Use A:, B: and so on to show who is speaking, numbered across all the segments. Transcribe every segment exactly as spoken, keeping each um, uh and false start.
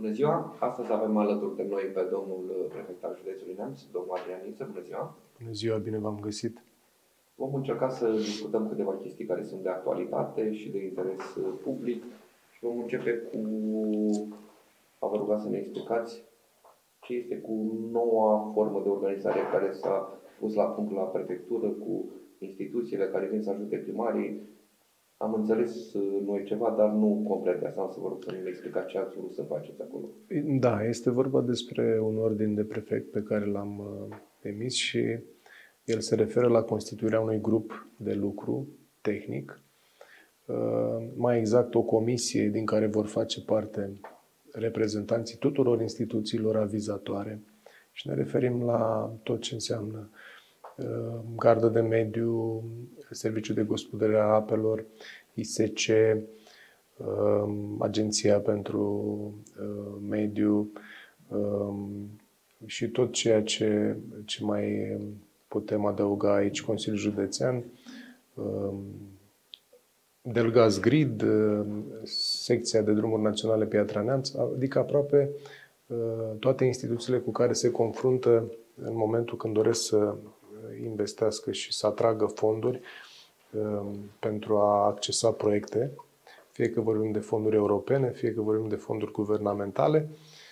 A: Bună ziua! Astăzi avem alături de noi pe domnul prefect al județului Neamț, domnul Adrian Niță. Bună ziua!
B: Bună ziua, bine v-am găsit!
A: Vom încerca să discutăm câteva chestii care sunt de actualitate și de interes public și vom începe cu a vă ruga să ne explicați ce este cu noua formă de organizare care s-a pus la punct la prefectură, cu instituțiile care vin să ajute primarii. Am înțeles noi ceva, dar nu complet. De asta să vă rog să ne explicați ce ați vrut să faceți acolo.
B: Da, este vorba despre un ordin de prefect pe care l-am emis și el se referă la constituirea unui grup de lucru tehnic, mai exact o comisie din care vor face parte reprezentanții tuturor instituțiilor avizatoare și ne referim la tot ce înseamnă Gardă de Mediu, Serviciul de Gospodărire a Apelor, I S C, Agenția pentru Mediu și tot ceea ce, ce mai putem adăuga aici, Consiliul Județean, Delgaz Grid, Secția de Drumuri Naționale Piatra Neamț, adică aproape toate instituțiile cu care se confruntă în momentul când doresc să investească și să atragă fonduri pentru a accesa proiecte, fie că vorbim de fonduri europene, fie că vorbim de fonduri guvernamentale,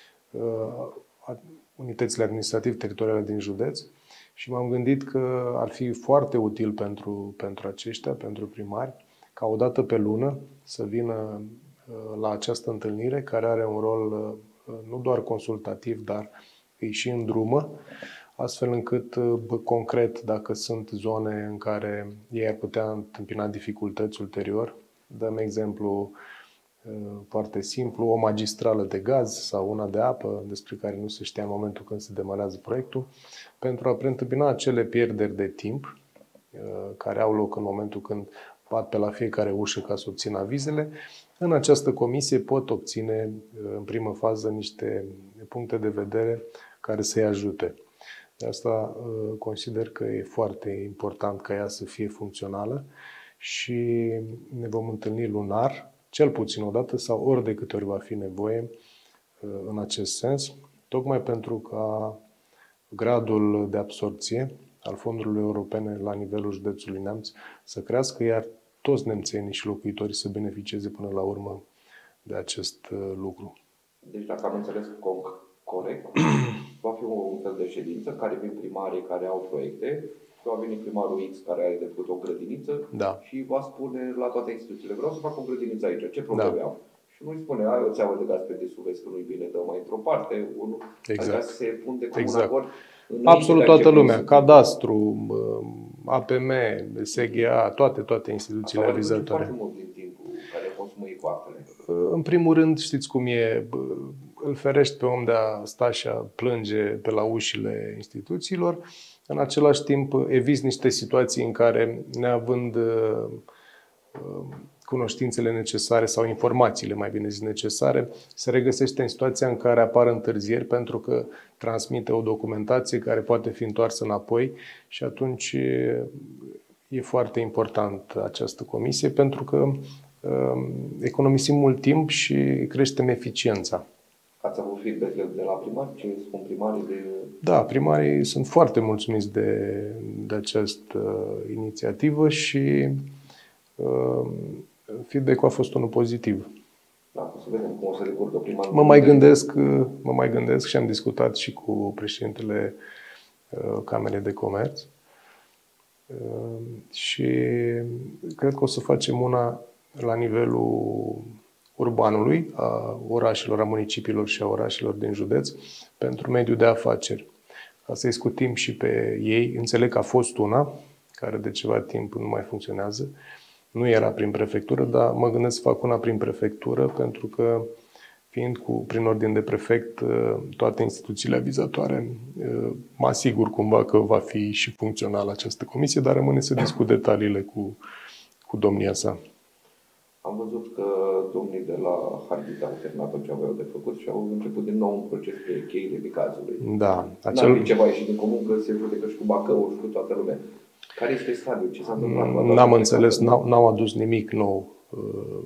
B: unitățile administrativ-teritoriale din județ. Și m-am gândit că ar fi foarte util pentru, pentru aceștia, pentru primari, ca o dată pe lună să vină la această întâlnire, care are un rol nu doar consultativ, dar îi și îndrumă, astfel încât, concret, dacă sunt zone în care ei ar putea întâmpina dificultăți ulterior, dăm exemplu foarte simplu, o magistrală de gaz sau una de apă, despre care nu se știa în momentul când se demarează proiectul, pentru a preîntâmpina acele pierderi de timp care au loc în momentul când bat pe la fiecare ușă ca să obțină avizele. În această comisie pot obține, în primă fază, niște puncte de vedere care să-i ajute. De asta consider că e foarte important ca ea să fie funcțională și ne vom întâlni lunar, cel puțin o dată sau ori de câte ori va fi nevoie în acest sens, tocmai pentru ca gradul de absorpție al fondurilor europene la nivelul județului Neamț să crească, iar toți nemțenii și locuitorii să beneficieze până la urmă de acest lucru.
A: Deci, dacă am înțeles corect, va fi un fel de ședință care vin primarii care au proiecte, va veni primarul X care are de făcut o grădiniță,
B: da,
A: și va spune la toate instituțiile: vreau să fac o grădiniță aici, ce probleme
B: da.
A: au? Și nu-i spune: ai o țeavă de gaz pe desul, vezi că nu-i bine, dă mai într-o parte, unul.
B: Exact.
A: Adică se pun de comun
B: exact.
A: acord.
B: Absolut toată lumea, cadastru, A P M, S G A, toate, toate instituțiile avizatoare.
A: Foarte mult din timpul care consumă ei cu apele.
B: În primul rând, știți cum e, îl ferești pe om de a sta și a plânge pe la ușile instituțiilor. În același timp, eviți niște situații în care, neavând cunoștințele necesare sau informațiile, mai bine zis, necesare, se regăsește în situația în care apar întârzieri pentru că transmite o documentație care poate fi întoarsă înapoi și atunci e foarte important această comisie pentru că economisim mult timp și creștem eficiența.
A: Ați avut feedback de la primari? Ce spun primarii de...
B: Da, primarii sunt foarte mulțumiți de, de această inițiativă și uh, feedback-ul a fost unul pozitiv.
A: Da, să vedem cum o să decurgă prima...
B: Mă mai gândesc, mă mai gândesc și am discutat și cu președintele uh, Camerei de Comerț uh, și cred că o să facem una la nivelul urbanului, a orașelor, a municipiilor și a orașelor din județ, pentru mediul de afaceri. Ca să-i scutim și pe ei. Înțeleg că a fost una, care de ceva timp nu mai funcționează. Nu era prin prefectură, dar mă gândesc să fac una prin prefectură, pentru că, fiind cu, prin ordin de prefect, toate instituțiile avizatoare, mă asigur cumva că va fi și funcțională această comisie, dar rămâne să discut detaliile cu, cu domnia sa.
A: Am văzut că domnii de la Harghita au terminat tot ce aveau de făcut și au început din nou un proces pe cheile de cazului.
B: Da.
A: Acel... N-ar fi ceva ieșit din comun că se judecă și cu Bacăul și cu toată lumea. Care este stadiul? Ce s-a întâmplat?
B: N-am înțeles, n-au, n-au adus nimic nou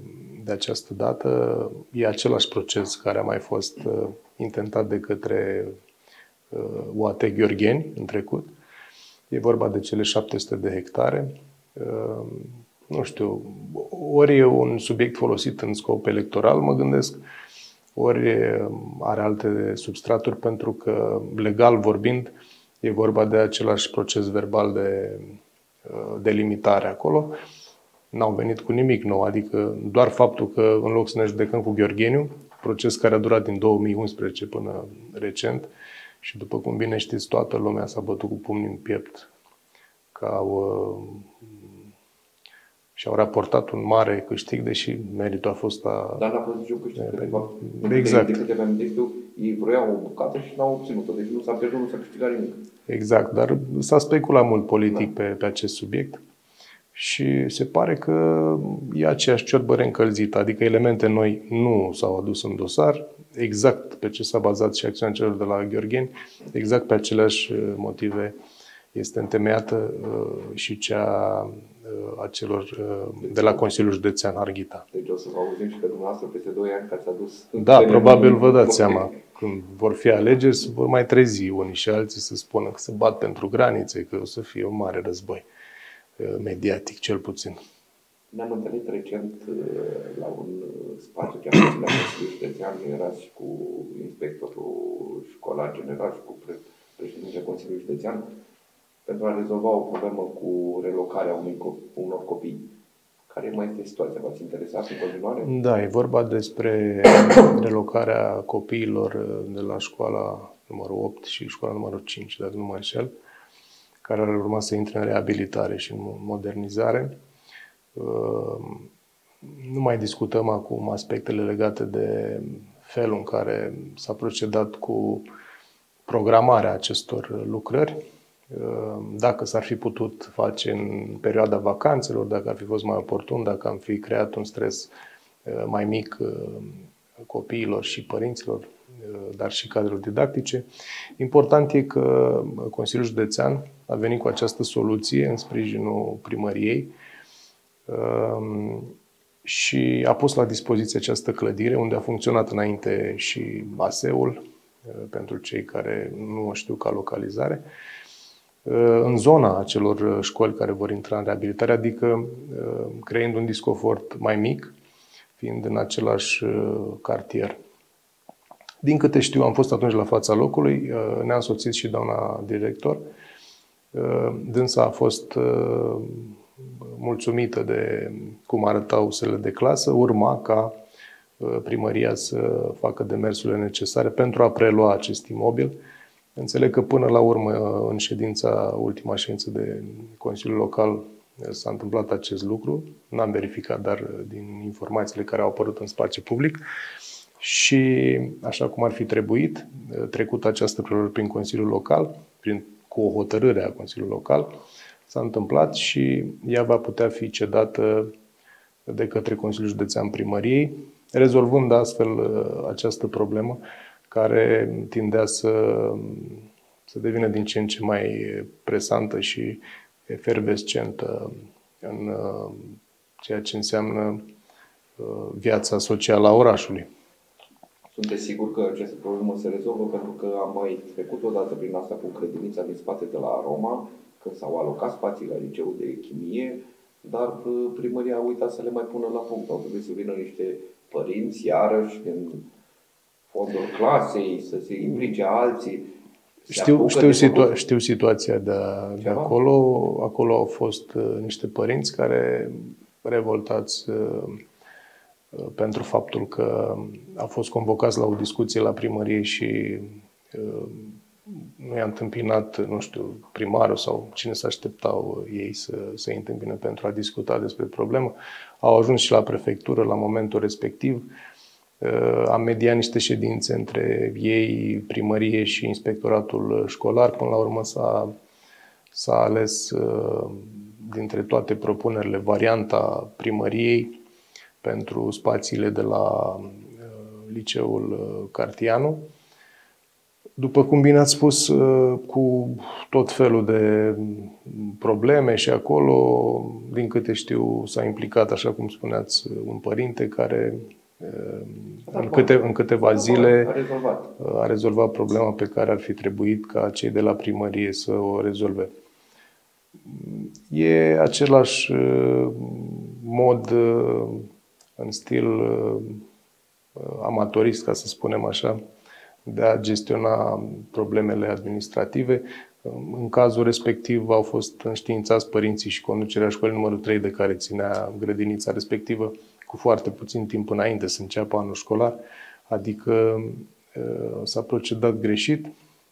B: de această dată e același proces care a mai fost intentat de către U A T Gheorgheni în trecut. E vorba de cele șapte sute de hectare. Nu știu, ori e un subiect folosit în scop electoral, mă gândesc, ori are alte substraturi, pentru că, legal vorbind, e vorba de același proces verbal de delimitare acolo. N-au venit cu nimic nou, adică doar faptul că, în loc să ne judecăm cu Gheorgheniu, proces care a durat din două mii unsprezece până recent, și după cum bine știți, toată lumea s-a bătut cu pumnii în piept, că au, și-au raportat un mare câștig, deși meritul a fost a...
A: Dar n-a fost niciun câștig.
B: Exact.
A: De câte mi-am amintesc eu, ei vreau o bucată și n-au obținut-o. Deci nu s-a pierdut, nu s-a câștigat nimic.
B: Exact, dar s-a speculat mult politic da. pe, pe acest subiect și se pare că e aceeași ciorbă reîncălzită, adică elemente noi nu s-au adus în dosar, exact pe ce s-a bazat și acțiunea celor de la Gheorgheni, exact pe aceleași motive este întemeiată și cea a celor de la Consiliul Județean Harghita.
A: Deci o să vă auzim și pe dumneavoastră peste doi ani că ați adus...
B: Da, probabil vă dați seama. Când vor fi alegeri, se vor mai trezi unii și alții să spună că se bat pentru granițe, că o să fie un mare război mediatic, cel puțin.
A: Ne-am întâlnit recent la un spațiu ce am fost la Consiliul Județean, erați și cu inspectorul școlar general și cu președintele Consiliului Județean, pentru a rezolva o problemă cu relocarea unui, unor copii. Care mai este situația? V-ați interesat în continuare?
B: Da, e vorba despre relocarea copiilor de la școala numărul opt și școala numărul cinci, dacă nu mă înșel, care ar urma să intre în reabilitare și în modernizare. Nu mai discutăm acum aspectele legate de felul în care s-a procedat cu programarea acestor lucrări. Dacă s-ar fi putut face în perioada vacanțelor, dacă ar fi fost mai oportun, dacă am fi creat un stres mai mic copiilor și părinților, dar și cadrelor didactice. Important e că Consiliul Județean a venit cu această soluție în sprijinul primăriei și a pus la dispoziție această clădire, unde a funcționat înainte și A S E-ul, pentru cei care nu o știu ca localizare, în zona acelor școli care vor intra în reabilitare, adică creând un disconfort mai mic, fiind în același cartier. Din câte știu, am fost atunci la fața locului, ne-a însoțit și doamna director. Dânsa a fost mulțumită de cum arătau sălile de clasă, urma ca primăria să facă demersurile necesare pentru a prelua acest imobil. Înțeleg că până la urmă, în ședința, ultima ședință de Consiliul Local, s-a întâmplat acest lucru. N-am verificat, dar din informațiile care au apărut în spațiu public. Și, așa cum ar fi trebuit, trecut această preluare prin Consiliul Local, prin, cu o hotărâre a Consiliului Local, s-a întâmplat și ea va putea fi cedată de către Consiliul Județean Primăriei, rezolvând astfel această problemă care tindea să, să devină din ce în ce mai presantă și efervescentă în ceea ce înseamnă viața socială a orașului.
A: Sunteți sigur că această problemă se rezolvă? Pentru că am mai trecut odată prin asta cu credinița din spate de la Roma, când s-au alocat spații la liceul de chimie, dar primăria a uitat să le mai pună la punct. Au trebuit să vină niște părinți, iarăși, din fondul clasei, să se implice alții.
B: Știu, știu, situa- știu situația de, de acolo. Acolo au fost uh, niște părinți care, revoltați uh, pentru faptul că au fost convocați la o discuție la primărie și uh, nu i-a întâmpinat, nu știu, primarul sau cine se așteptau ei să se întâmpine pentru a discuta despre problemă. Au ajuns și la prefectură la momentul respectiv. Am mediat niște ședințe între ei, primărie și inspectoratul școlar. Până la urmă s-a, s-a ales dintre toate propunerile varianta primăriei pentru spațiile de la liceul Cartianu. După cum bine ați spus, cu tot felul de probleme și acolo, din câte știu, s-a implicat, așa cum spuneați, un părinte care în, câte, în câteva zile
A: a rezolvat.
B: a rezolvat problema pe care ar fi trebuit ca cei de la primărie să o rezolve. E același mod în stil amatorist, ca să spunem așa, de a gestiona problemele administrative. În cazul respectiv au fost înștiințați părinții și conducerea școlii numărul trei de care ținea grădinița respectivă cu foarte puțin timp înainte să înceapă anul școlar, adică s-a procedat greșit.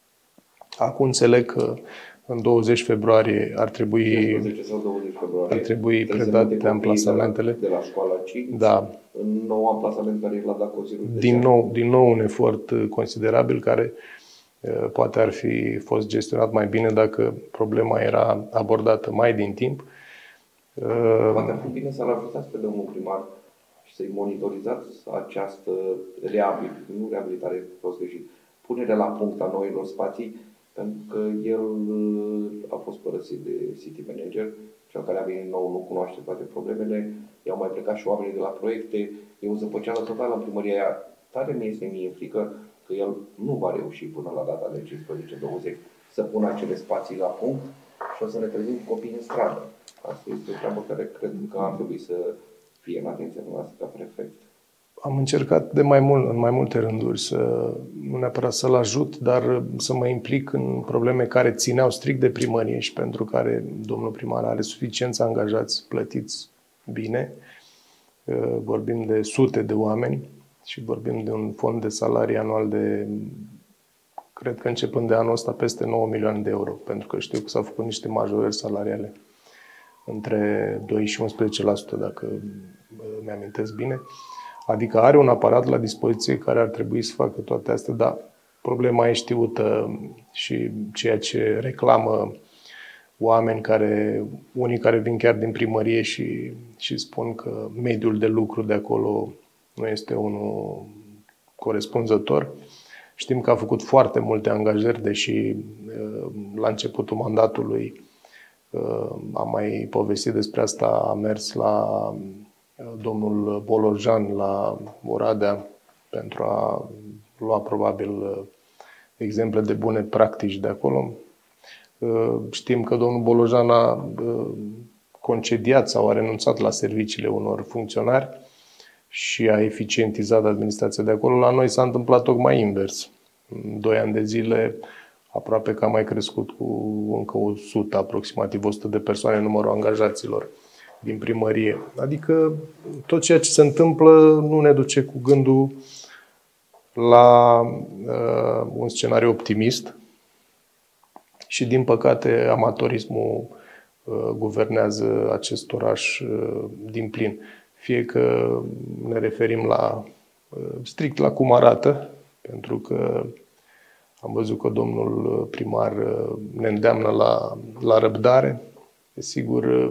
B: Acum înțeleg că în douăzeci februarie ar trebui,
A: cincisprezece sau douăzeci februarie,
B: ar trebui predate amplasamentele.
A: De la, de la școala cinci,
B: da.
A: În nou amplasament care l-a dat Consiliul de
B: din nou, din nou un efort considerabil care poate ar fi fost gestionat mai bine dacă problema era abordată mai din timp.
A: Poate ar fi bine să-l ajutați pe domnul primar și să-i monitorizați această reabilitare, nu reabilitare, prost greșit, punerea la punct a noilor spații, pentru că el a fost părăsit de city manager, cel care a venit nou nu cunoaște toate problemele, i-au mai plecat și oamenii de la proiecte, e o zăpăceală totală în primăria aia. Tare mi este mie frică că el nu va reuși până la data de cincisprezece douăzeci să pună acele spații la punct și o să ne trezim copii în stradă. Asta este o treabă care cred că ar trebui să fie în atenția noastră ca prefect.
B: Am încercat de mai mult, în mai multe rânduri să, nu neapărat să-l ajut, dar să mă implic în probleme care țineau strict de primărie și pentru care domnul primar are suficienți angajați plătiți bine. Vorbim de sute de oameni și vorbim de un fond de salarii anual de, cred că începând de anul ăsta, peste nouă milioane de euro, pentru că știu că s-au făcut niște majorări salariale între doi și unsprezece la sută, dacă mi-amintesc bine. Adică are un aparat la dispoziție care ar trebui să facă toate astea, dar problema e știută și ceea ce reclamă oameni care, unii care vin chiar din primărie și, și spun că mediul de lucru de acolo nu este unul corespunzător. Știm că a făcut foarte multe angajări, deși la începutul mandatului am mai povestit despre asta, a mers la domnul Bolojan la Oradea pentru a lua probabil exemple de bune practici de acolo. Știm că domnul Bolojan a concediat sau a renunțat la serviciile unor funcționari și a eficientizat administrația de acolo. La noi s-a întâmplat tocmai invers. În doi ani de zile aproape că a mai crescut cu încă o sută, aproximativ o sută de persoane numărul angajaților din primărie. Adică tot ceea ce se întâmplă nu ne duce cu gândul la uh, un scenariu optimist și, din păcate, amatorismul uh, guvernează acest oraș uh, din plin. Fie că ne referim la uh, strict la cum arată, pentru că am văzut că domnul primar uh, ne îndeamnă la, la răbdare. Desigur, uh,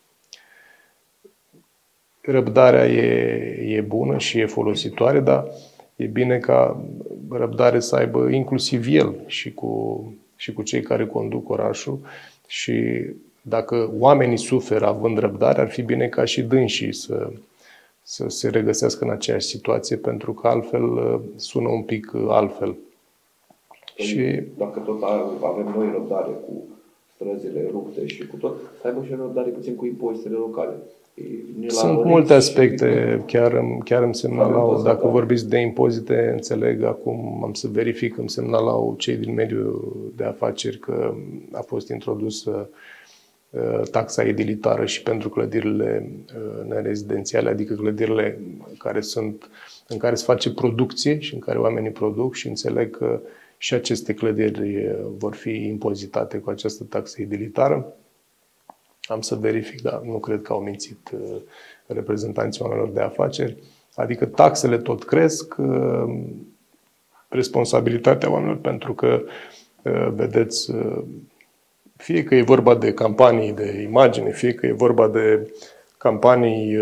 B: răbdarea e, e bună și e folositoare, dar e bine ca răbdare să aibă inclusiv el și cu, și cu cei care conduc orașul. Și dacă oamenii suferă având răbdare, ar fi bine ca și dânsii să, să se regăsească în aceeași situație, pentru că altfel sună un pic altfel.
A: Păi,
B: și
A: dacă tot avem noi răbdare cu străzile rupte și cu tot, să aibă și răbdare puțin cu impozitele locale.
B: Sunt multe aspecte, chiar, chiar îmi semnalau, dacă vorbiți de impozite, înțeleg, acum am să verific, îmi semnalau cei din mediul de afaceri că a fost introdusă taxa edilitară și pentru clădirile nerezidențiale, adică clădirile care sunt, în care se face producție și în care oamenii produc, și înțeleg că și aceste clădiri vor fi impozitate cu această taxă edilitară. Am să verific, dar nu cred că au mințit reprezentanții oamenilor de afaceri. Adică taxele tot cresc, responsabilitatea oamenilor, pentru că, vedeți, fie că e vorba de campanii de imagine, fie că e vorba de campanii,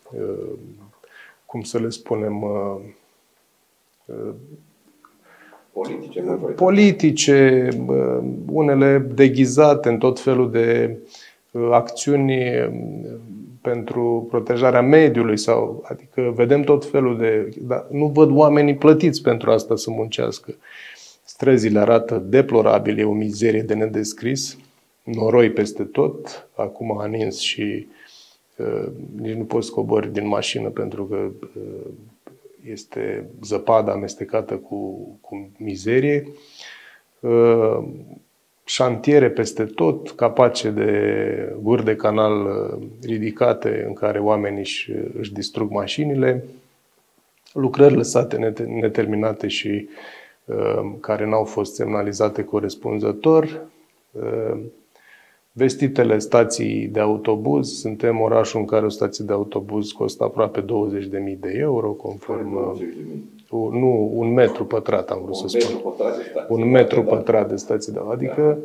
B: cum să le spunem,
A: Politice, majoritatea.
B: Politice, unele deghizate în tot felul de acțiuni pentru protejarea mediului, sau, adică vedem tot felul de... Dar nu văd oamenii plătiți pentru asta să muncească. Străzile arată deplorabil, e o mizerie de nedescris, noroi peste tot, acum a nins și uh, nici nu poți cobori din mașină pentru că uh, este zăpadă amestecată cu, cu mizerie. Uh, șantiere peste tot, capace de guri de canal ridicate în care oamenii își, își distrug mașinile, lucrări lăsate neterminate și uh, care n-au fost semnalizate corespunzător, uh, vestitele stații de autobuz. Suntem orașul în care o stație de autobuz costă aproape douăzeci de mii de euro, conform...
A: douăzeci de mii.
B: Nu, un metru pătrat, am vrut
A: un
B: să spun.
A: Pătrat
B: un metru pătrat de stație de adică da.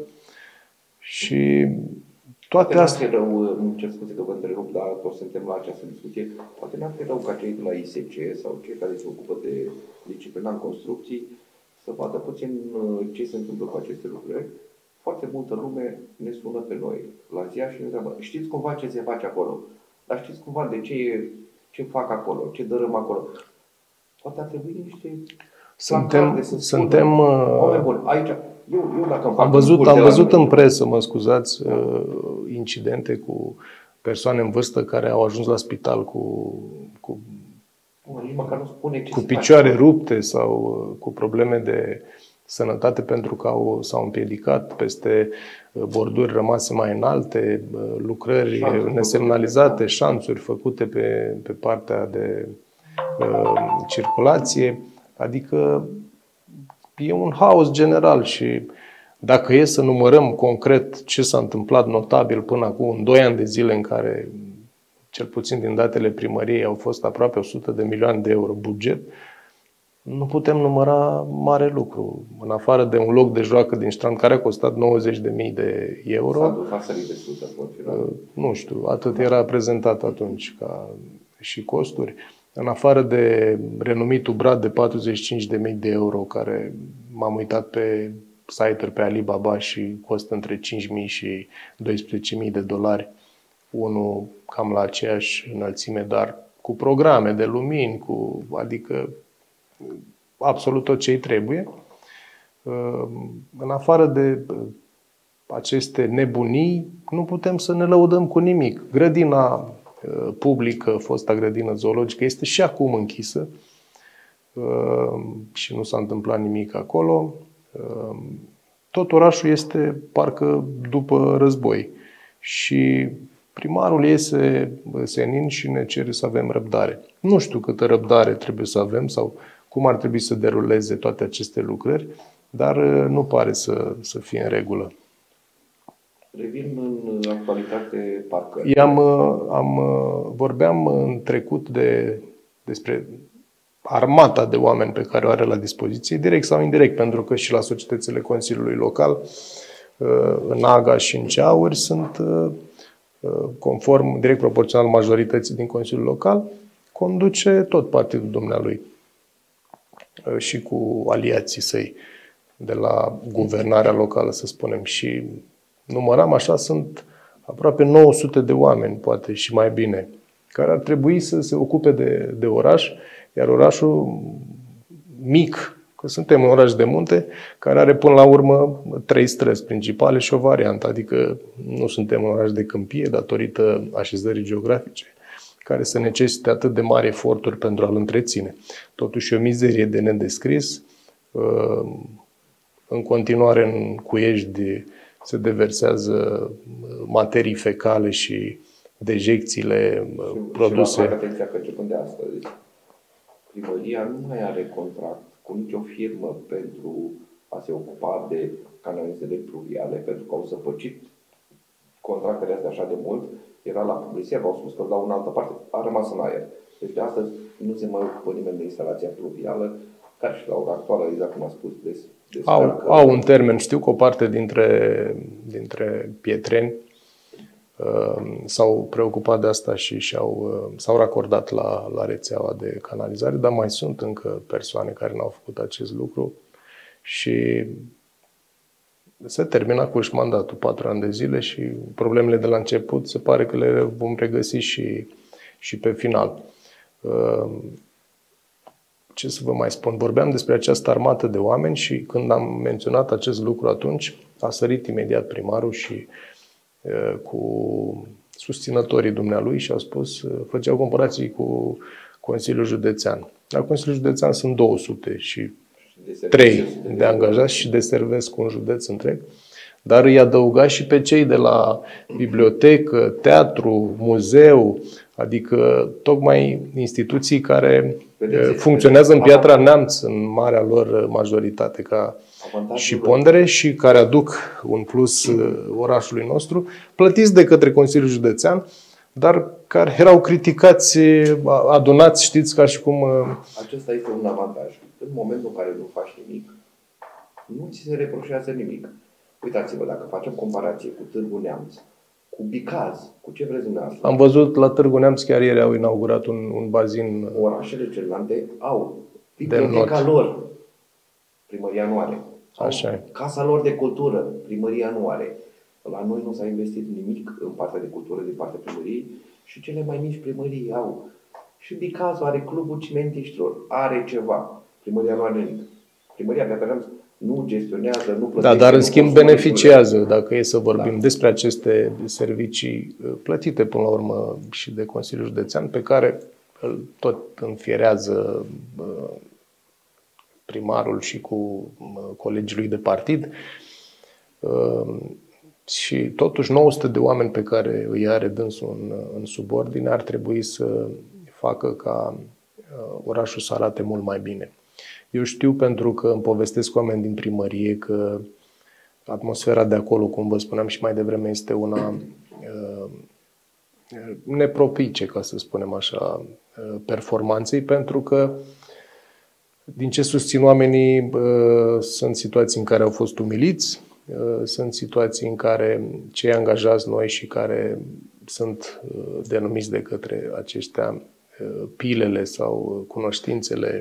B: Și toate
A: poate
B: astea...
A: Poate n-ar fi rău, îmi cer scuze că vă întrerup, dar toți suntem la această discuție, poate n-ar fi rău ca cei de la I S C sau cei care se ocupă de disciplina în construcții să vadă puțin ce se întâmplă cu aceste lucruri. Foarte multă lume ne sună pe noi la ziua și ne întreabă, știți cumva ce se face acolo? Dar știți cumva de ce, ce fac acolo? Ce dărâm acolo? Poate ar trebui niște...
B: Suntem... suntem
A: oameni buni, aici... Eu, eu dacă
B: am văzut, am văzut în presă, mă scuzați, incidente cu persoane în vârstă care au ajuns la spital cu, cu,
A: nu spune ce
B: cu picioare face. rupte sau cu probleme de sănătate pentru că au, s-au împiedicat peste borduri rămase mai înalte, lucrări șanțuri nesemnalizate, făcute, șanțuri făcute pe, pe partea de uh, circulație. Adică e un haos general și dacă e să numărăm concret ce s-a întâmplat notabil până acum, în doi ani de zile în care, cel puțin din datele primăriei, au fost aproape o sută de milioane de euro buget, nu putem număra mare lucru. În afară de un loc de joacă din Strand care a costat nouăzeci de mii de euro, nu știu, atât era prezentat atunci ca și costuri. În afară de renumitul brad de patruzeci și cinci de mii de euro, care m-am uitat pe site-uri pe Alibaba și costă între cinci mii și doisprezece mii de dolari, unul cam la aceeași înălțime, dar cu programe de lumini, cu, adică absolut tot ce-i trebuie. În afară de aceste nebunii, nu putem să ne lăudăm cu nimic. Grădina publică, fosta grădină zoologică, este și acum închisă și nu s-a întâmplat nimic acolo. Tot orașul este parcă după război și primarul iese senin și ne cere să avem răbdare. Nu știu câtă răbdare trebuie să avem sau cum ar trebui să deruleze toate aceste lucrări, dar nu pare să, să fie în regulă.
A: Revin în actualitate parcări.
B: I-am, am, vorbeam în trecut de, despre armata de oameni pe care o are la dispoziție, direct sau indirect, pentru că și la societățile Consiliului Local, în Aga și în Ceauri, sunt conform, direct proporțional majorității din Consiliul Local, conduce tot partidul dumnealui și cu aliații săi de la guvernarea locală, să spunem. Și număram așa, sunt aproape nouă sute de oameni, poate și mai bine, care ar trebui să se ocupe de, de oraș, iar orașul mic, că suntem un oraș de munte, care are până la urmă trei străzi principale și o variantă, adică nu suntem un oraș de câmpie datorită așezării geografice, care să necesite atât de mari eforturi pentru a-l întreține. Totuși o mizerie de nedescris, în continuare în Cuiești se deversează materii fecale și dejecțiile și, produse.
A: Și atenția că începând de astăzi, primăria nu mai are contract cu nicio firmă pentru a se ocupa de canalizele pluviale, pentru că au zăpăcit contractele astea așa de mult, era la publicitate, au spus că îl dau în altă parte, a rămas în aer. Deci de astăzi nu se mai ocupă nimeni de instalația pluvială, care și la ora actuală, exact cum a spus, de, de
B: au,
A: că...
B: au un termen, știu că o parte dintre, dintre pietreni uh, s-au preocupat de asta și și-au, uh, s-au racordat la, la rețeaua de canalizare, dar mai sunt încă persoane care n-au făcut acest lucru și se termină cu și mandatul, patru ani de zile, și problemele de la început se pare că le vom regăsi și, și pe final. Ce să vă mai spun? Vorbeam despre această armată de oameni și când am menționat acest lucru atunci, a sărit imediat primarul și cu susținătorii dumnealui și au spus, făceau comparații cu Consiliul Județean. La Consiliul Județean sunt două sute și trei de angajați și deservesc un județ întreg, dar îi adăuga și pe cei de la bibliotecă, teatru, muzeu, adică tocmai instituții care vedeți, funcționează în Piatra Neamț în marea lor majoritate ca și pondere și care aduc un plus orașului nostru, plătiți de către Consiliul Județean, dar care erau criticați, adunați, știți, ca și cum...
A: Acesta este un avantaj. În momentul în care nu faci nimic, nu ți se reproșează nimic. Uitați-vă, dacă facem comparație cu Târgu Neamț, cu Bicaz, cu ce vreți dumneavoastră.
B: Am văzut la Târgu Neamț, chiar ieri au inaugurat un, un bazin.
A: Orașele celelalte au biblioteca lor, primăria nu are.
B: Așa e.
A: Casa lor de cultură, primăria nu are. La noi nu s-a investit nimic în partea de cultură din partea primăriei și cele mai mici primării au. Și Bicazul are clubul cimentiștilor, are ceva. Primăria nu are nimic. Primăria Piatra Neamț nu gestionează, nu plătește.
B: Da, dar în schimb beneficiază, dacă e să vorbim da. despre aceste servicii plătite până la urmă și de Consiliul Județean, pe care îl tot înfierează primarul și cu colegii lui de partid. Și totuși nouă sute de oameni pe care îi are dânsul în, în subordine ar trebui să facă ca orașul să arate mult mai bine. Eu știu, pentru că îmi povestesc cu oameni din primărie, că atmosfera de acolo, cum vă spuneam și mai devreme, este una uh, nepropice, ca să spunem așa, uh, performanței, pentru că, din ce susțin oamenii, uh, sunt situații în care au fost umiliți, uh, sunt situații în care cei angajați noi și care sunt uh, denumiți de către aceștia uh, pilele sau cunoștințele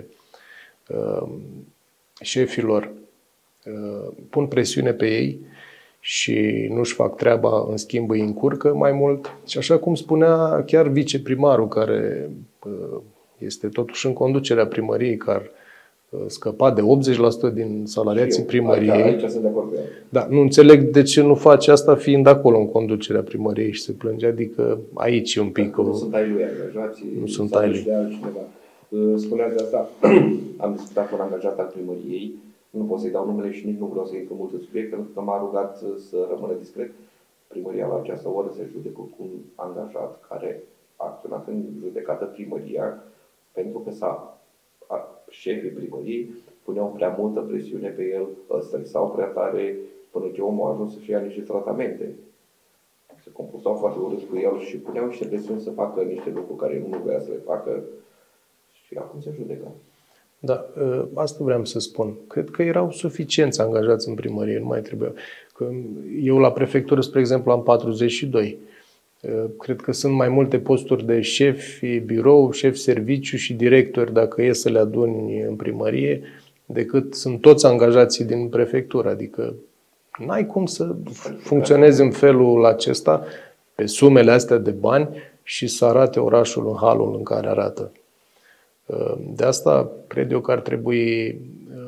B: șefilor pun presiune pe ei și nu-și fac treaba, în schimb îi încurcă mai mult. Și așa cum spunea chiar viceprimarul, care este totuși în conducerea primăriei, care scăpa de optzeci la sută din salariații primăriei.
A: Aici sunt de acord cu el.
B: Da, nu înțeleg de ce nu face asta fiind acolo în conducerea primăriei și se plânge. Adică aici un pic...
A: Nu sunt ai lui angajați,
B: nu sunt ai lui.
A: Spuneați asta, am discutat cu un angajat al primăriei, nu pot să-i dau numele și nici nu vreau să intru mult în subiect, pentru că m-a rugat să rămână discret. Primăria la această oră se judecă cu un angajat care a acționat în judecată primăria pentru că s-a, șefii primăriei puneau prea multă presiune pe el, ăsta sau prea tare, până ce omul a ajuns să-și ia niște tratamente. Se compustau foarte urât cu el și puneau niște presiuni să facă niște lucruri care nu vrea să le facă. Și acum se judecă.
B: Da, asta vreau să spun. Cred că erau suficienți angajați în primărie, nu mai trebuia. Că eu la prefectură, spre exemplu, am patruzeci și doi. Cred că sunt mai multe posturi de șef birou, șef serviciu și directori, dacă e să le aduni în primărie, decât sunt toți angajații din prefectură. Adică n-ai cum să funcționezi în felul acesta, pe sumele astea de bani, și să arate orașul în halul în care arată. De asta cred eu că ar trebui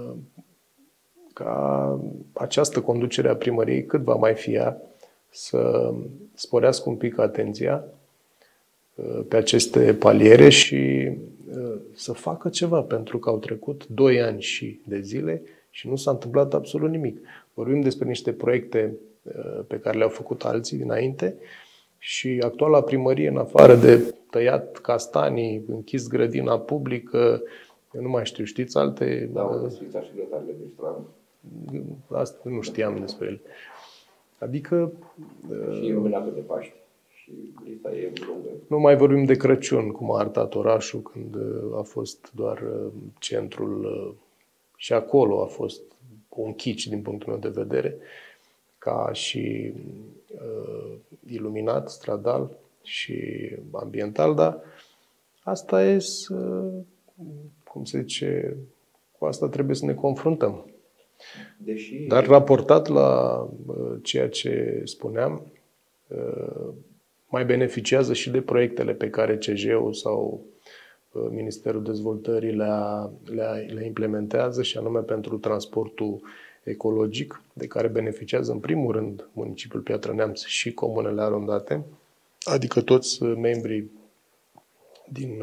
B: ca această conducere a primăriei, cât va mai fi ea, să sporească un pic atenția pe aceste paliere și să facă ceva, pentru că au trecut doi ani și de zile și nu s-a întâmplat absolut nimic. Vorbim despre niște proiecte pe care le-au făcut alții dinainte și actuala primărie, în afară de tăiat castanii, închis grădina publică, eu nu mai știu, știți alte...
A: Da, au desfințat și grătarele de stradă.
B: Asta nu știam despre ele. Adică...
A: Și iluminatul de Paști. Și lista e lungă.
B: Nu mai vorbim de Crăciun, cum a arătat orașul când a fost doar centrul... Și acolo a fost un chici din punctul meu de vedere, ca și uh, iluminat, stradal și ambiental, dar asta e să, cum se zice, cu asta trebuie să ne confruntăm.
A: Deși...
B: Dar raportat la ceea ce spuneam, mai beneficiază și de proiectele pe care C J U sau Ministerul Dezvoltării le, le, le implementează, și anume pentru transportul ecologic, de care beneficiază în primul rând municipiul Piatra Neamț și comunele arondate, adică toți membrii din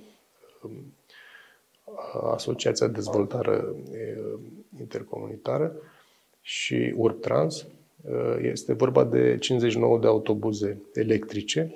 B: Asociația de Dezvoltare Intercomunitară și URBTrans. Este vorba de cincizeci și nouă de autobuze electrice.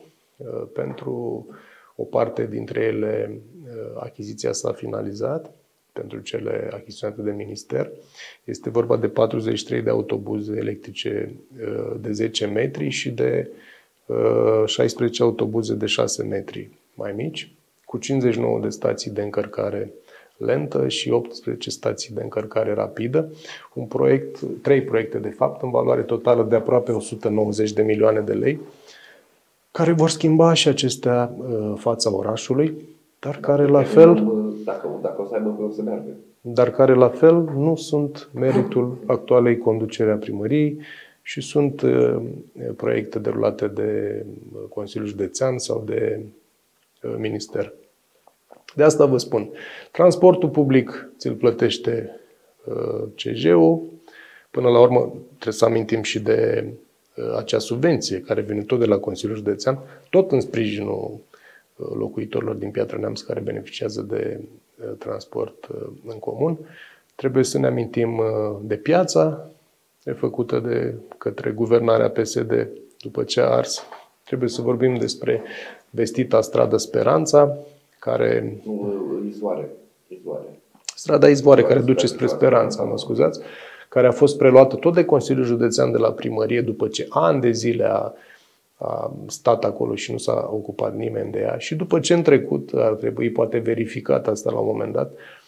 B: Pentru o parte dintre ele, achiziția s-a finalizat, pentru cele achiziționate de minister. Este vorba de patruzeci și trei de autobuze electrice de zece metri și de șaisprezece autobuze de șase metri mai mici, cu cincizeci și nouă de stații de încărcare lentă și optsprezece stații de încărcare rapidă. Un proiect, trei proiecte de fapt, în valoare totală de aproape o sută nouăzeci de milioane de lei, care vor schimba și acestea fața orașului, dar care la fel,
A: dacă, dacă o să aibă, o să meargă.
B: Dar care la fel nu sunt meritul actualei conducere a primăriei și sunt uh, proiecte derulate de Consiliul Județean sau de uh, Minister. De asta vă spun, transportul public ți-l plătește uh, C J U, până la urmă trebuie să amintim și de uh, acea subvenție care vine tot de la Consiliul Județean, tot în sprijinul uh, locuitorilor din Piatra Neamț care beneficiază de uh, transport uh, în comun. Trebuie să ne amintim uh, de piața făcută de către guvernarea P S D după ce a ars. Trebuie să vorbim despre vestita stradă Speranța, care...
A: Izvoare. Izvoare.
B: Strada Izvoare, care duce spre Speranța, mă scuzați, care a fost preluată tot de Consiliul Județean de la primărie după ce ani de zile a, a stat acolo și nu s-a ocupat nimeni de ea. Și după ce în trecut ar trebui poate verificat asta la un moment dat,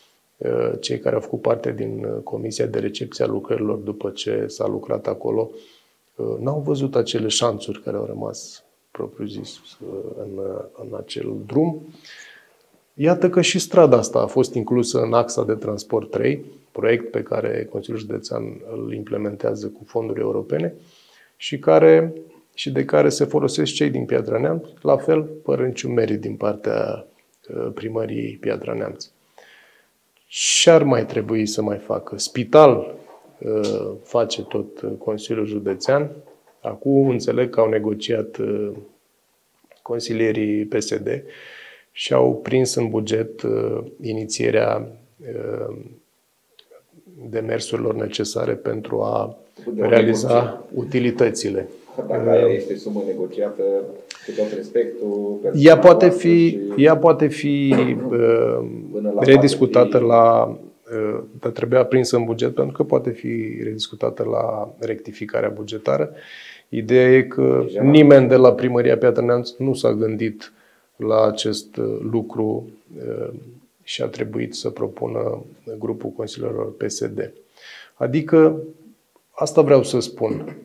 B: cei care au făcut parte din Comisia de Recepție a lucrărilor după ce s-a lucrat acolo, n-au văzut acele șanțuri care au rămas, propriu zis, în, în acel drum. Iată că și strada asta a fost inclusă în axa de transport trei, proiect pe care Consiliul Județean îl implementează cu fonduri europene și, care, și de care se folosesc cei din Piatra Neamț, la fel, fără niciun merit din partea primăriei Piatra Neamț. Ce ar mai trebui să mai facă? Spital uh, face tot Consiliul Județean. Acum înțeleg că au negociat uh, consilierii P S D și au prins în buget uh, inițierea uh, demersurilor necesare pentru a realiza negocia. utilitățile.
A: Dacă aia este sumă negociată, cu tot respectul...
B: Ea poate fi, ea poate fi uh, rediscutată la... Uh, dar trebuia prinsă în buget, pentru că poate fi rediscutată la rectificarea bugetară. Ideea e că Deja nimeni de la primăria Piatra Neamț nu s-a gândit la acest lucru uh, și a trebuit să propună grupul consilierilor P S D. Adică, asta vreau să spun.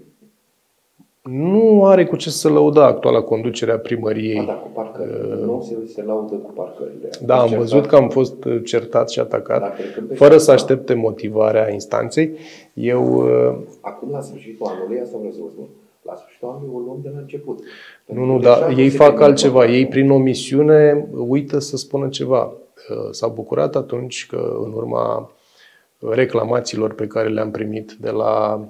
B: Nu are cu ce să lăuda actuala conducere a primăriei.
A: A, da, cu parcările. Uh, nu se, se laudă cu parcările.
B: Da, am certat. văzut că am fost certat și atacat, da, fără să aștepte motivarea instanței. Eu... Uh,
A: Acum, la sfârșitul anului, asta vreau să vă spun, la sfârșitul anului o luăm de la început.
B: Nu, nu, dar ei fac altceva. Ei, prin omisiune, uită să spună ceva. Uh, s-au bucurat atunci că, în urma reclamațiilor pe care le-am primit de la,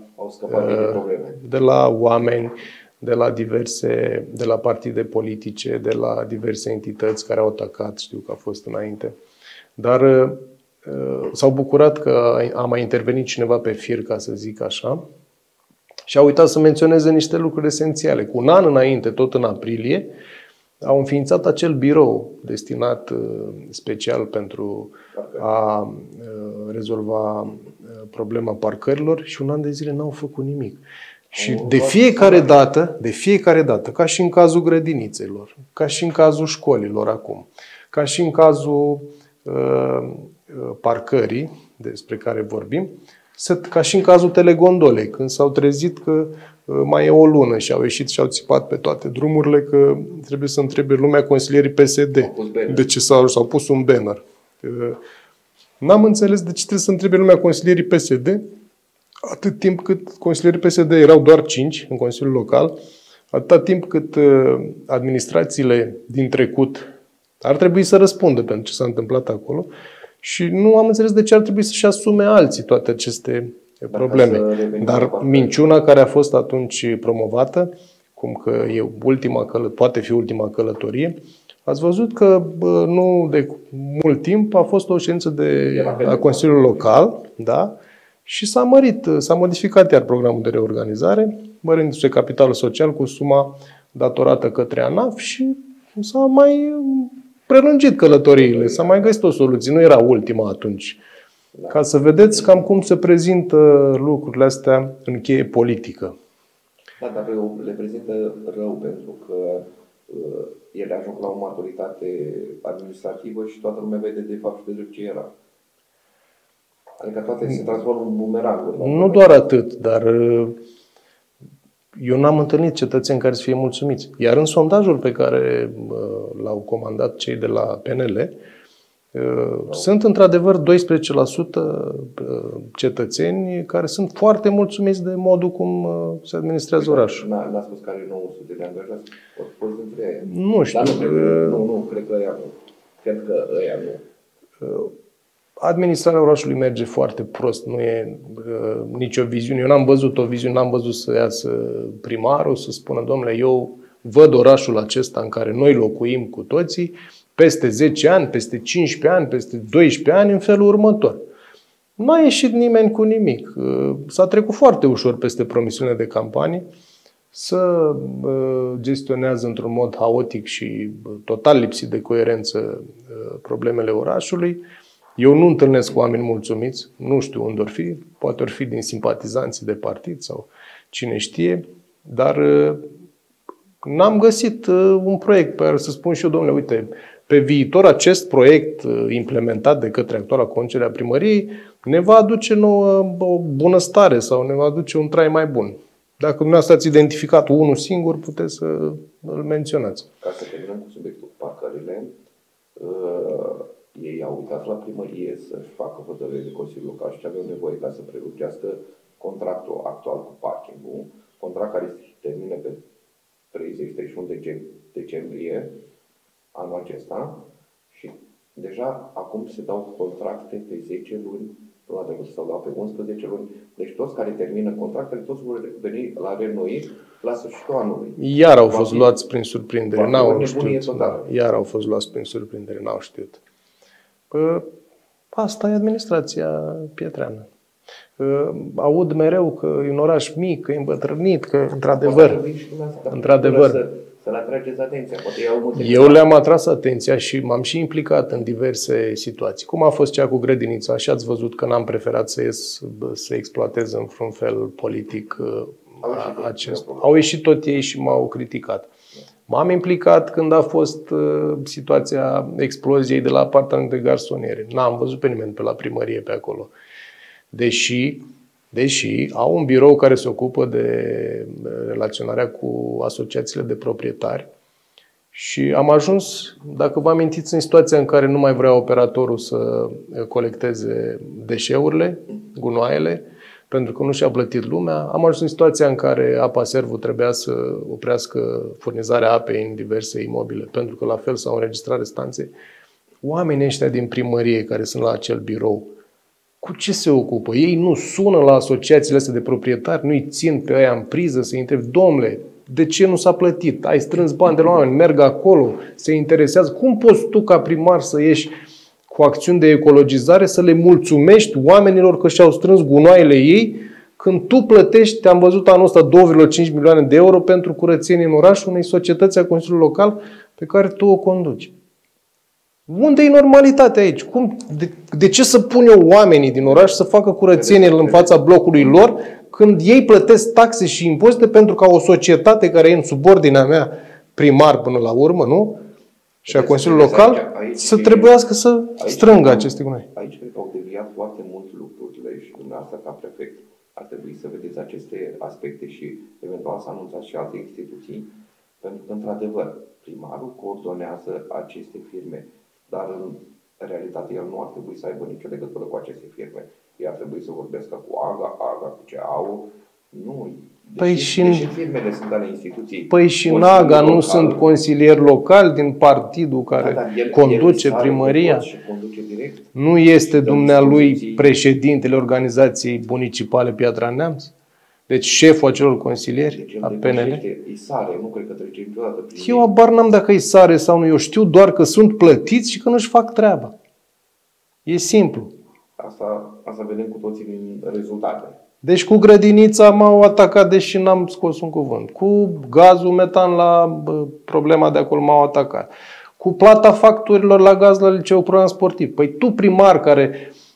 B: de la oameni, de la diverse, de la partide politice, de la diverse entități care au atacat, știu că a fost înainte. Dar s-au bucurat că a mai intervenit cineva pe fir, ca să zic așa, și a uitat să menționeze niște lucruri esențiale. Cu un an înainte, tot în aprilie, au înființat acel birou destinat special pentru a rezolva problema parcărilor și un an de zile n-au făcut nimic. Și de fiecare dată, de fiecare dată, ca și în cazul grădinițelor, ca și în cazul școlilor acum, ca și în cazul uh, parcării despre care vorbim, ca și în cazul telegondolei, când s-au trezit că mai e o lună și au ieșit și au țipat pe toate drumurile că trebuie să întrebe lumea consilierii P S D de ce s-au, s-au pus un banner. N-am înțeles de ce trebuie să întrebe lumea consilierii P S D Atât timp cât consilierii P S D erau doar cinci în Consiliul Local, atâta timp cât administrațiile din trecut ar trebui să răspundă pentru ce s-a întâmplat acolo și nu am înțeles de ce ar trebui să-și asume alții toate aceste probleme. Dar minciuna care a fost atunci promovată, cum că e ultima călă, poate fi ultima călătorie, ați văzut că bă, nu de mult timp a fost o ședință de a Consiliului Local, da? Și s-a mărit, s-a modificat iar programul de reorganizare, mărindu-se capitalul social cu suma datorată către ANAF și s-a mai prelungit călătoriile, s-a mai găsit o soluție, nu era ultima atunci. Ca să vedeți cam cum se prezintă lucrurile astea în cheie politică.
A: Da, dar le prezintă rău pentru că uh, ele ajung la o maturitate administrativă și toată lumea vede de fapt și de ce era. Adică toate se transformă în bumeranguri.
B: Nu doar atât, dar eu n-am întâlnit cetățeni care să fie mulțumiți. Iar în sondajul pe care l-au comandat cei de la P N L, sunt într-adevăr doisprezece la sută cetățeni care sunt foarte mulțumiți de modul cum se administrează orașul.
A: N-a spus că are nouă sute de angajați?
B: Nu știu.
A: Dar nu, nu, nu, cred că ăia nu. Cred că ăia nu.
B: Administrarea orașului merge foarte prost, nu e uh, nicio viziune. Eu n-am văzut o viziune, n-am văzut să iasă primarul, să spună, domnule, eu văd orașul acesta în care noi locuim cu toții, peste zece ani, peste cincisprezece ani, peste doisprezece ani, în felul următor. Nu a ieșit nimeni cu nimic. Uh, s-a trecut foarte ușor peste promisiunile de campanie, să uh, gestionează într-un mod haotic și uh, total lipsit de coerență uh, problemele orașului. Eu nu întâlnesc oameni mulțumiți, nu știu unde or fi, poate or fi din simpatizanții de partid sau cine știe, dar n-am găsit un proiect pe care să spun și eu, domnule, uite, pe viitor acest proiect implementat de către actuala conducere a primăriei ne va aduce nouă o bunăstare sau ne va aduce un trai mai bun. Dacă dumneavoastră ați identificat unul singur, puteți să îl menționați.
A: Ca să terminăm cu subiectul parcările, uh... ei au uitat la primărie să-și facă hotărâri de Consiliul Local și aveau nevoie ca să prelungească contractul actual cu parkingul, contract care se termină pe treizeci și unu decembrie anul acesta și deja acum se dau contracte pe zece luni, la trecut se dau pe unsprezece luni, deci toți care termină contractele, toți vor veni la reînnoiri la sfârșitul anului.
B: Iar au fost luați prin surprindere, n-au știut.
A: Da.
B: Iar au fost luați prin surprindere, n-au știut. Asta e administrația pietreană. Aud mereu că e un oraș mic, că e îmbătrânit, că într-adevăr, într-adevăr.
A: Să, să le atrageți atenția.
B: Eu le-am atras atenția și m-am și implicat în diverse situații. Cum a fost cea cu grădinița și ați văzut că n-am preferat să ies, să exploatez în vreun fel politic acest. Au ieșit tot ei și m-au criticat. M-am implicat când a fost uh, situația exploziei de la apartamentul de garsoniere. N-am văzut pe nimeni pe la primărie pe acolo. Deși, deși au un birou care se ocupă de relaționarea cu asociațiile de proprietari și am ajuns, dacă vă amintiți, în situația în care nu mai vrea operatorul să colecteze deșeurile, gunoaiele, pentru că nu și-a plătit lumea. Am ajuns în situația în care Apa Servu trebuia să oprească furnizarea apei în diverse imobile, pentru că la fel s-au înregistrat restanțe. Oamenii ăștia din primărie care sunt la acel birou, cu ce se ocupă? Ei nu sună la asociațiile astea de proprietari, nu-i țin pe aia în priză să-i întreb, domnule, de ce nu s-a plătit? Ai strâns bani de la oameni, merg acolo, se interesează. Cum poți tu ca primar să ieși cu acțiuni de ecologizare, să le mulțumești oamenilor că și-au strâns gunoaiele ei, când tu plătești, am văzut anul ăsta două virgulă cinci milioane de euro pentru curățenie în oraș unei societăți a Consiliului Local pe care tu o conduci. Unde e normalitatea aici? Cum? De, de ce să pun eu oamenii din oraș să facă curățenie în fața blocului lor când ei plătesc taxe și impozite pentru ca o societate care e în subordinea mea, primar până la urmă, nu? Și a Consiliului Local aici, aici, să trebuiască să strângă aceste gunoi.
A: Aici cred că au deviat foarte mult lucrurile și dumneavoastră ca prefect ar trebui să vedeți aceste aspecte și eventual să anunțați și alte instituții, pentru că, într-adevăr, primarul coordonează aceste firme, dar în realitate el nu ar trebui să aibă nicio legătură cu aceste firme. Ei ar trebui să vorbească cu AGA, AGA cu C A O. Nu.
B: Păi
A: Deși,
B: și,
A: deși firmele sunt ale instituției.
B: Păi și în AGA nu sunt consilieri locali din partidul care da, el, conduce el primăria?
A: Și conduce direct.
B: Nu este dumnealui președintele organizației municipale Piatra Neamț? Deci șeful acelor consilieri
A: deci
B: a P N L?
A: Îi sare, nu cred că trece niciodată prin
B: Eu abar n-am dacă îi sare sau nu. Eu știu doar că sunt plătiți și că nu-și fac treaba. E simplu.
A: Asta, asta vedem cu toții din rezultate.
B: Deci cu grădinița m-au atacat, deși n-am scos un cuvânt. Cu gazul metan la bă, problema de acolo m-au atacat. Cu plata facturilor la gaz la liceul program sportiv. Păi tu primar care,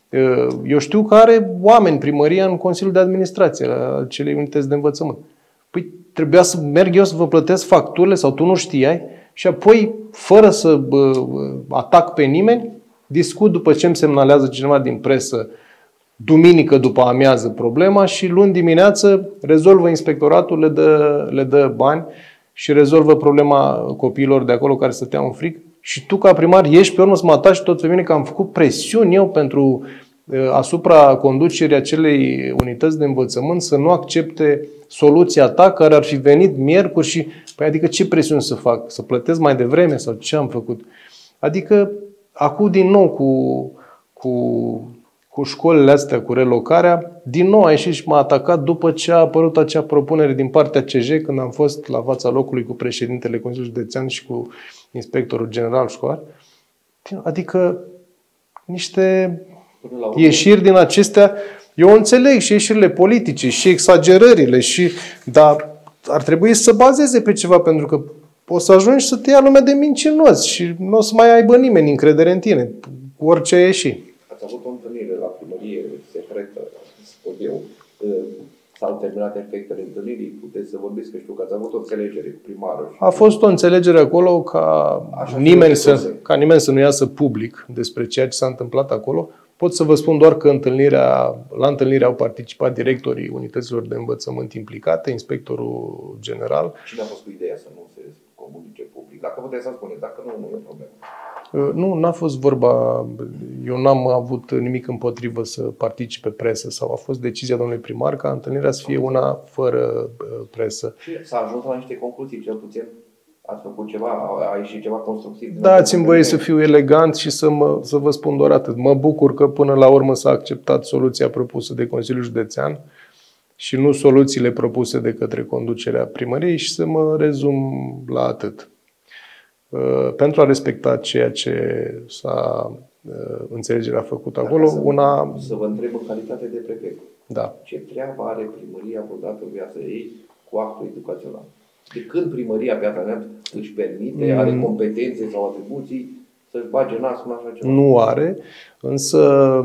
B: eu știu că are oameni primăria în Consiliul de Administrație la celei unități de învățământ. Păi trebuia să merg eu să vă plătesc facturile sau tu nu știai și apoi, fără să bă, atac pe nimeni, discut după ce îmi semnalează cineva din presă duminică după amiază problema și luni dimineață rezolvă inspectoratul, le dă, le dă bani și rezolvă problema copiilor de acolo care stăteau în fric. Și tu ca primar ieși pe urmă să mă ataci tot pe mine că am făcut presiuni eu pentru asupra conducerii acelei unități de învățământ să nu accepte soluția ta care ar fi venit miercuri și, păi adică ce presiuni să fac? Să plătesc mai devreme sau ce am făcut? Adică acum din nou cu, cu, cu școlile astea, cu relocarea, din nou a ieșit și m-a atacat după ce a apărut acea propunere din partea C J când am fost la fața locului cu președintele Consiliului Județean și cu inspectorul general școlar. Adică niște ieșiri din acestea, eu înțeleg și ieșirile politice și exagerările, și, dar ar trebui să se bazeze pe ceva, pentru că o să ajungi să te ia lumea de mincinos și nu o să mai aibă nimeni încredere în tine, cu orice ai ieși.
A: Ați avut o întâlnire la primărie secretă, spun eu, s-au terminat efectele întâlnirii, puteți să vorbiți, că știu că ați avut o înțelegere cu primarul.
B: A fost o înțelegere acolo ca nimeni, să, ca nimeni să nu iasă public despre ceea ce s-a întâmplat acolo. Pot să vă spun doar că întâlnirea, la întâlnire au participat directorii unităților de învățământ implicate, inspectorul general.
A: Cine a fost cu ideea să nu se comunice public? Dacă puteți să spuneți, dacă nu, nu e problemă.
B: Nu, n-a fost vorba, eu n-am avut nimic împotrivă să participe presă sau a fost decizia domnului primar ca întâlnirea să fie una fără presă.
A: Și s-a ajuns la niște concluzii, cel puțin ați făcut ceva, a ieșit ceva constructiv.
B: Dați-mi voie să fiu elegant și să, mă, să vă spun doar atât. Mă bucur că până la urmă s-a acceptat soluția propusă de Consiliul Județean și nu soluțiile propuse de către conducerea primăriei și să mă rezum la atât. Pentru a respecta ceea ce s-a înțelegerea făcut acolo,
A: să,
B: una...
A: Să vă întreb în calitate de prefect.
B: Da.
A: Ce treabă are primăria vreodată în viața ei cu actul educațional? De când primăria Piatra Neamț își permite, mm. are competențe sau atribuții să-și bage nasul în așa ceva?
B: Nu are, însă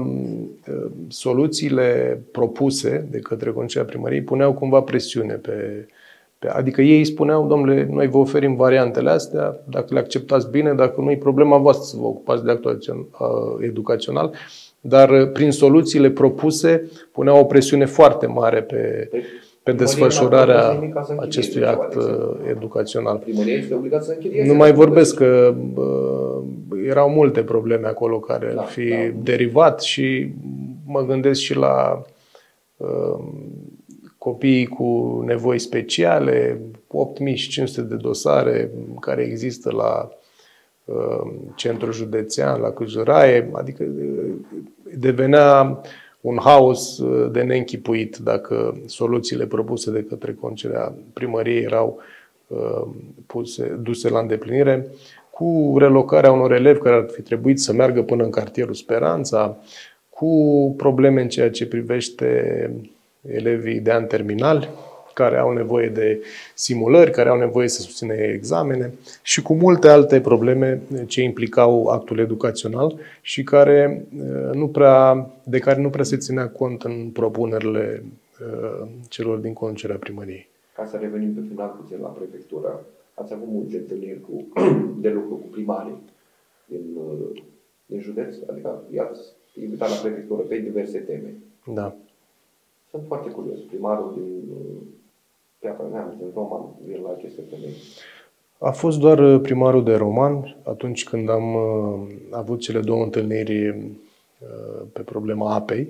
B: soluțiile propuse de către conducerea primăriei puneau cumva presiune pe... Adică ei spuneau, domnule, noi vă oferim variantele astea, dacă le acceptați bine, dacă nu, e problema voastră să vă ocupați de actul educațional, dar prin soluțiile propuse puneau o presiune foarte mare pe, pe desfășurarea acestui act educațional.
A: Primăria este obligată să închidie.
B: Nu mai vorbesc că bă, erau multe probleme acolo care ar fi derivat și mă gândesc și la... Uh, copiii cu nevoi speciale, opt mii cinci sute de dosare care există la uh, centrul județean, la Câjăraie, adică uh, devenea un haos de neînchipuit dacă soluțiile propuse de către conducerea primăriei erau uh, puse, duse la îndeplinire, cu relocarea unor elevi care ar fi trebuit să meargă până în cartierul Speranța, cu probleme în ceea ce privește elevii de an terminal, care au nevoie de simulări, care au nevoie să susțină examene și cu multe alte probleme ce implicau actul educațional și care nu prea, de care nu prea se ținea cont în propunerile uh, celor din conducerea primăriei.
A: Ca să revenim pe final puțin la prefectură, ați avut multe întâlniri cu, de lucru cu primarii din, din județ, adică i-ați invitat la prefectură pe diverse teme.
B: Da.
A: Sunt foarte curios. Primarul din Piatra Neamț, din Roman, vin la aceste femei.
B: A fost doar primarul de Roman atunci când am uh, avut cele două întâlniri uh, pe problema apei,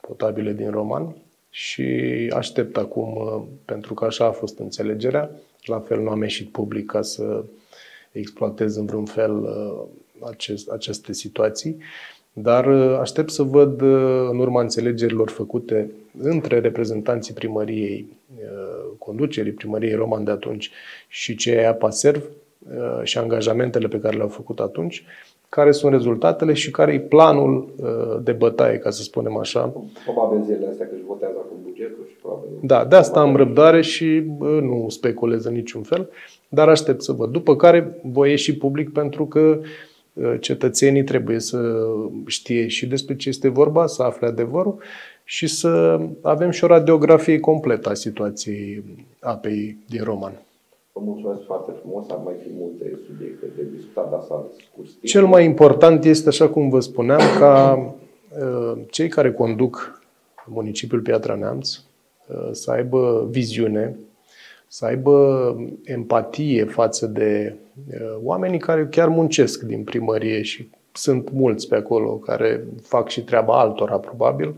B: potabile din Roman și aștept acum, pentru că așa a fost înțelegerea, la fel nu am ieșit public ca să exploatez în vreun fel acest, aceste situații, dar aștept să văd în urma înțelegerilor făcute între reprezentanții primăriei, conducerii primăriei Roman de atunci și cei ai APASERV și angajamentele pe care le-au făcut atunci, care sunt rezultatele și care e planul de bătaie, ca să spunem așa.
A: Probabil zilele astea că își votează acum bugetul și probabil...
B: Da, de asta am răbdare și nu speculez în niciun fel, dar aștept să văd. După care voi ieși public pentru că cetățenii trebuie să știe și despre ce este vorba, să afle adevărul și să avem și o radiografie completă a situației apei din Roman.
A: Vă mulțumesc foarte frumos, ar mai fi multe subiecte de discutat, dar s-a scurs timp.
B: Cel mai important este, așa cum vă spuneam, ca cei care conduc municipiul Piatra Neamț să aibă viziune, să aibă empatie față de oamenii care chiar muncesc din primărie și sunt mulți pe acolo care fac și treaba altora, probabil,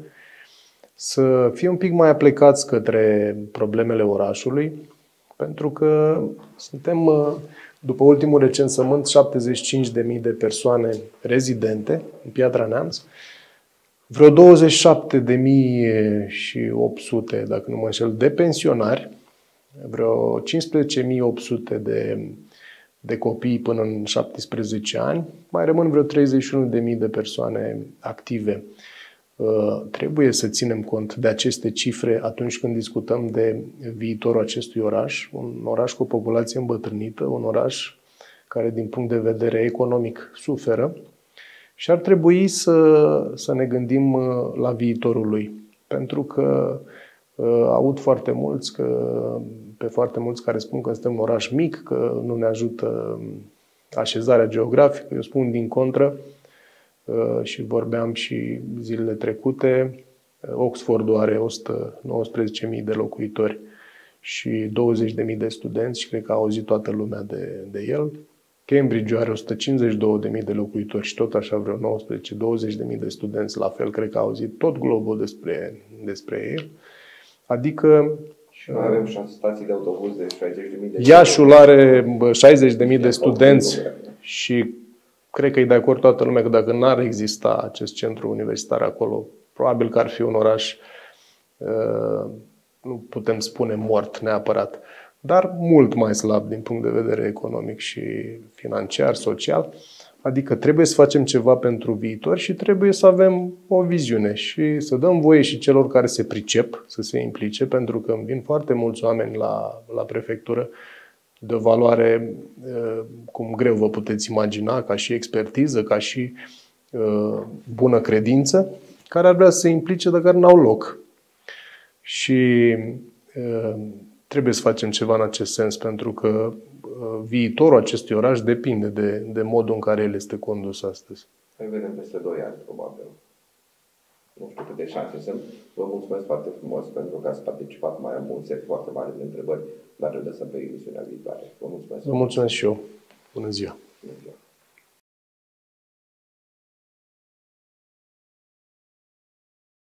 B: să fie un pic mai aplicați către problemele orașului, pentru că suntem, după ultimul recensământ, șaptezeci și cinci de mii de persoane rezidente în Piatra Neamț, vreo douăzeci și șapte de mii și opt sute, dacă nu mă înșel, de pensionari, vreo cincisprezece mii opt sute de, de copii până în șaptesprezece ani, mai rămân vreo treizeci și unu de mii de persoane active. Uh, trebuie să ținem cont de aceste cifre atunci când discutăm de viitorul acestui oraș, un oraș cu o populație îmbătrânită, un oraș care din punct de vedere economic suferă și ar trebui să, să ne gândim la viitorul lui. Pentru că uh, aud foarte mulți, că, pe foarte mulți care spun că suntem un oraș mic, că nu ne ajută așezarea geografică. Eu spun din contră, și vorbeam și zilele trecute, Oxfordul are o sută nouăsprezece mii de locuitori și douăzeci de mii de studenți și cred că a auzit toată lumea de, de el. Cambridge are o sută cincizeci și două de mii de locuitori și tot așa vreo nouăsprezece douăzeci de mii de studenți, la fel cred că a auzit tot globul despre, despre el. Adică...
A: Și noi avem șase stații de autobuz de șaizeci de mii de...
B: Iașul are șaizeci de mii de studenți și cred că e de acord toată lumea că dacă n-ar exista acest centru universitar acolo, probabil că ar fi un oraș, nu putem spune mort neapărat, dar mult mai slab din punct de vedere economic și financiar, social. Adică trebuie să facem ceva pentru viitor și trebuie să avem o viziune și să dăm voie și celor care se pricep să se implice, pentru că îmi vin foarte mulți oameni la, la prefectură de o valoare, cum greu vă puteți imagina, ca și expertiză, ca și bună credință, care ar vrea să se implice, dar care n-au loc. Și trebuie să facem ceva în acest sens, pentru că viitorul acestui oraș depinde de, de modul în care el este condus astăzi.
A: Noi vedem peste doi ani, probabil. Nu știu câte șanse sunt. Vă mulțumesc foarte frumos pentru că ați participat. Mai am un set foarte mare de întrebări, dar le lăsăm pe emisiunea viitoare. Vă mulțumesc.
B: Vă mulțumesc și eu. Bună ziua!